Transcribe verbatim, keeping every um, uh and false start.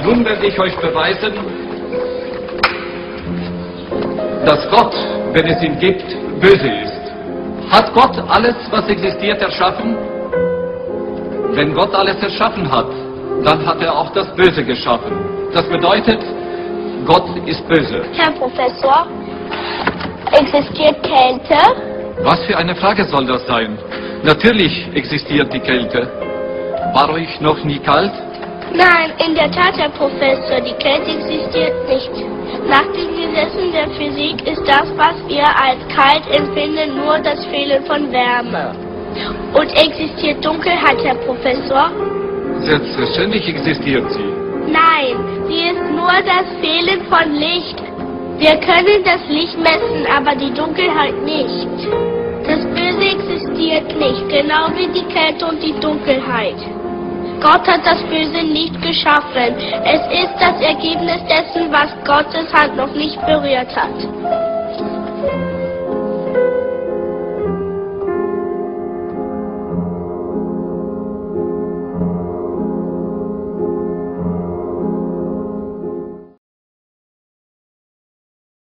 Nun werde ich euch beweisen, dass Gott, wenn es ihn gibt, böse ist. Hat Gott alles, was existiert, erschaffen? Wenn Gott alles erschaffen hat, dann hat er auch das Böse geschaffen. Das bedeutet, Gott ist böse. Herr Professor, existiert Kälte? Was für eine Frage soll das sein? Natürlich existiert die Kälte. War euch noch nie kalt? Nein, in der Tat, Herr Professor, die Kälte existiert nicht. Nach den Gesetzen der Physik ist das, was wir als kalt empfinden, nur das Fehlen von Wärme. Und existiert Dunkelheit, Herr Professor? Selbstverständlich existiert sie. Nein, sie ist nur das Fehlen von Licht. Wir können das Licht messen, aber die Dunkelheit nicht. Das Böse existiert nicht, genau wie die Kälte und die Dunkelheit. Gott hat das Böse nicht geschaffen. Es ist das Ergebnis dessen, was Gottes Hand noch nicht berührt hat.